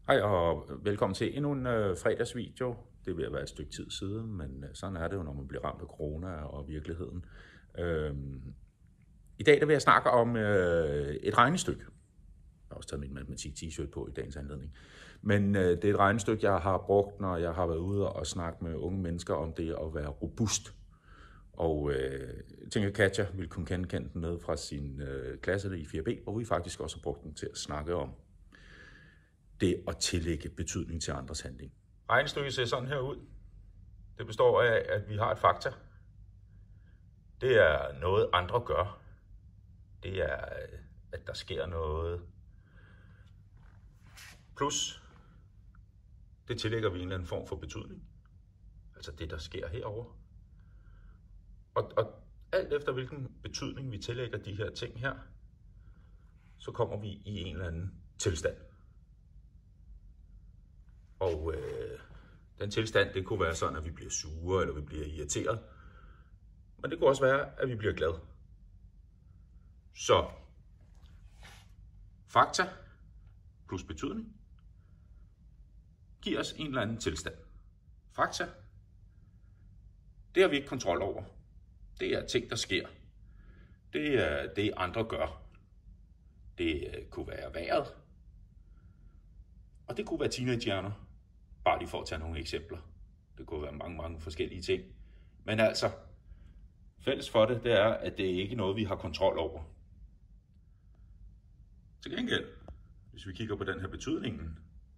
Hej og velkommen til endnu en fredagsvideo. Det vil være et stykke tid siden, men sådan er det jo, når man bliver ramt af corona og virkeligheden. I dag der vil jeg snakke om et regnestykke. Jeg har også taget min matematik-t-shirt på i dagens anledning. Men det er et regnestykke, jeg har brugt, når jeg har været ude og snakke med unge mennesker om det at være robust. Og jeg tænker, at Katja vil kunne kende den med fra sin klasse i 4B, hvor vi faktisk også har brugt den til at snakke om det at tillægge betydning til andres handling. Regnestykket ser sådan her ud. Det består af, at vi har et fakta. Det er noget, andre gør. Det er, at der sker noget. Plus, det tillægger vi en eller anden form for betydning. Altså det, der sker herovre. Og alt efter hvilken betydning vi tillægger de her ting her, så kommer vi i en eller anden tilstand. Og den tilstand, det kunne være sådan, at vi bliver sure, eller vi bliver irriteret. Men det kunne også være, at vi bliver glade. Så fakta plus betydning giver os en eller anden tilstand. Fakta, det har vi ikke kontrol over. Det er ting, der sker. Det er det, andre gør. Det kunne være vejret. Og det kunne være teenagehjerner. Bare lige for at tage nogle eksempler. Det kunne være mange forskellige ting. Men altså, fælles for det er, at det ikke er noget, vi har kontrol over. Til gengæld, hvis vi kigger på den her betydningen,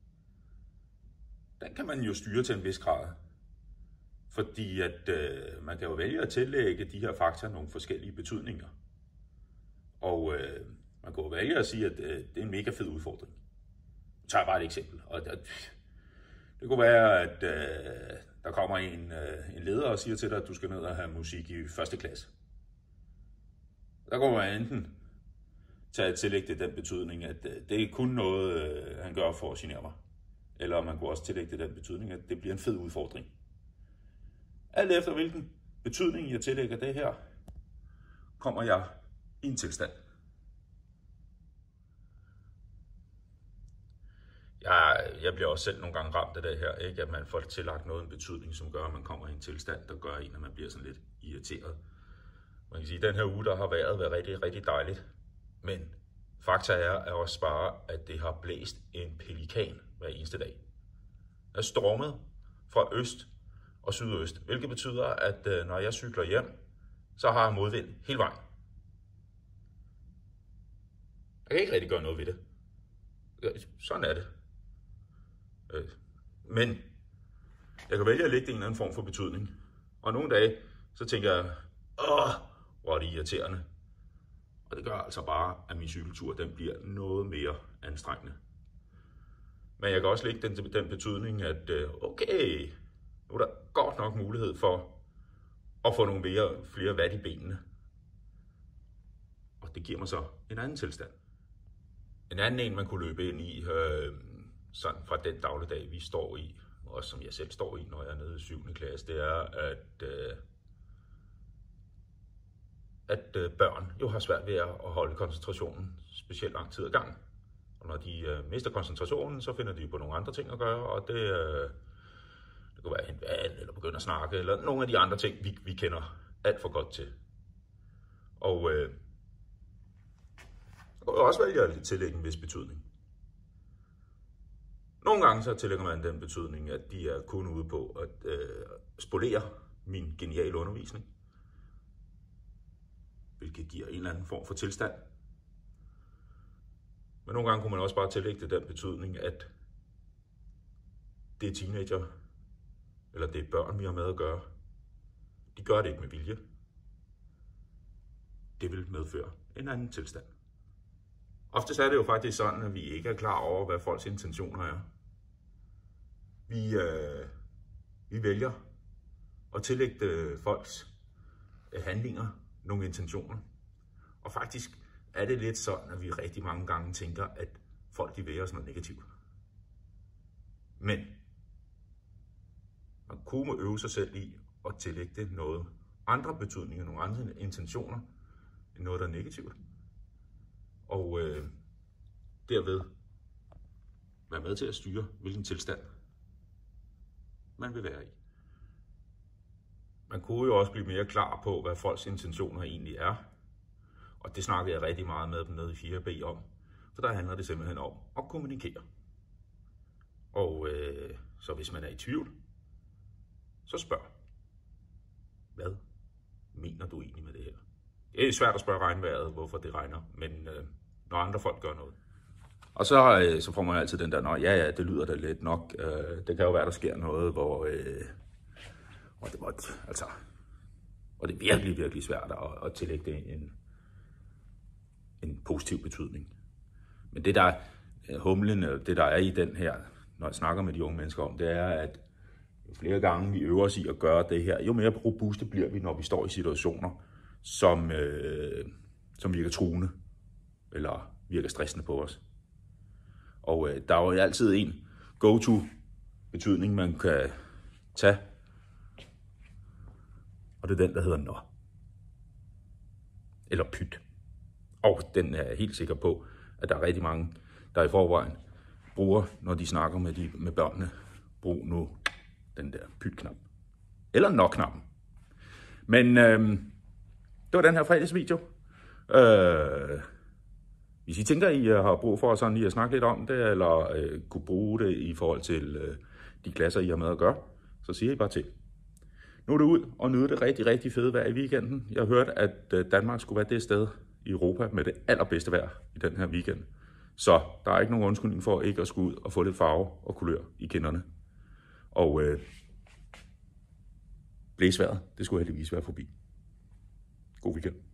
den kan man jo styre til en vis grad. Fordi at man kan jo vælge at tillægge de her fakta nogle forskellige betydninger. Og man kan jo vælge at sige, at det er en mega fed udfordring. Jeg tager bare et eksempel. Og det kunne være, at der kommer en leder og siger til dig, at du skal ned og have musik i første klasse. Der kunne man enten tage et tillæg til den betydning, at det er kun noget, han gør for at genere mig. Eller man kunne også tillægge til den betydning, at det bliver en fed udfordring. Alt efter hvilken betydning jeg tillægger det her, kommer jeg i en tilstand. Jeg bliver også selv nogle gange ramt af det her, ikke? At man får tillagt noget en betydning, som gør, at man kommer i en tilstand, der gør en, at man bliver sådan lidt irriteret. Man kan sige, at den her uge, der har været rigtig, rigtig dejligt. Men fakta er også bare, at det har blæst en pelikan hver eneste dag. Det er stormet fra øst og sydøst, hvilket betyder, at når jeg cykler hjem, så har jeg modvind hele vejen. Jeg kan ikke rigtig gøre noget ved det. Sådan er det. Men jeg kan vælge at lægge det i en eller anden form for betydning. Og nogle dage, så tænker jeg, hvor er det irriterende. Og det gør altså bare, at min cykeltur den bliver noget mere anstrengende. Men jeg kan også lægge den betydning, at okay, nu er der godt nok mulighed for at få nogle flere watt i benene. Og det giver mig så en anden tilstand. En anden en, man kunne løbe ind i, sådan fra den dagligdag, vi står i, og som jeg selv står i, når jeg er nede i 7. klasse, det er, at børn jo har svært ved at holde koncentrationen specielt lang tid ad gangen. Og når de mister koncentrationen, så finder de på nogle andre ting at gøre, og det kunne være en vand, eller begynde at snakke, eller nogle af de andre ting, vi kender alt for godt til. Og så kan jeg også vælge at tillægge en vis betydning. Nogle gange så tillægger man den betydning, at de er kun ude på at spolere min geniale undervisning, hvilket giver en eller anden form for tilstand. Men nogle gange kunne man også bare tillægge det den betydning, at det er teenager, eller det er børn, vi har med at gøre. De gør det ikke med vilje. Det vil medføre en anden tilstand. Oftest er det jo faktisk sådan, at vi ikke er klar over, hvad folks intentioner er. Vi vælger at tillægge folks handlinger nogle intentioner. Og faktisk er det lidt sådan, at vi rigtig mange gange tænker, at folk de vil os noget negativt. Men man kunne øve sig selv i at tillægge det noget andre betydninger, nogle andre intentioner, end noget, der er negativt. Og derved være med til at styre, hvilken tilstand man vil være i. Man kunne jo også blive mere klar på, hvad folks intentioner egentlig er. Og det snakkede jeg rigtig meget med dem nede i 4B om. For der handler det simpelthen om at kommunikere. Og så hvis man er i tvivl, så spørg. Hvad mener du egentlig med det her? Det er svært at spørge regnvejret, hvorfor det regner, men når andre folk gør noget. Og så får man altid den der, ja, det lyder da lidt nok. Det kan jo være, der sker noget, hvor det er virkelig, virkelig svært at tillægge det en positiv betydning. Men det der humlen, det der er i den her, når jeg snakker med de unge mennesker om, det er, at jo flere gange vi øver os i at gøre det her, jo mere robuste bliver vi, når vi står i situationer, som virker truende, eller virker stressende på os. Og der er jo altid en go-to-betydning, man kan tage, og det er den, der hedder nå. Eller pyt. Og den er jeg helt sikker på, at der er rigtig mange, der i forvejen bruger, når de snakker med børnene. Brug nu den der pyt-knap. Eller nå-knappen. Men det var den her fredagsvideo. Hvis I tænker, I har brug for sådan lige at snakke lidt om det, eller kunne bruge det i forhold til de klasser, I har med at gøre, så siger I bare til. Nu er det ud og nyde det rigtig, rigtig fede vejr i weekenden. Jeg har hørt, at Danmark skulle være det sted i Europa med det allerbedste vejr i den her weekend. Så der er ikke nogen undskyldning for ikke at skulle ud og få lidt farve og kulør i kinderne. Og blæsvejret, det skulle heldigvis være forbi. God weekend.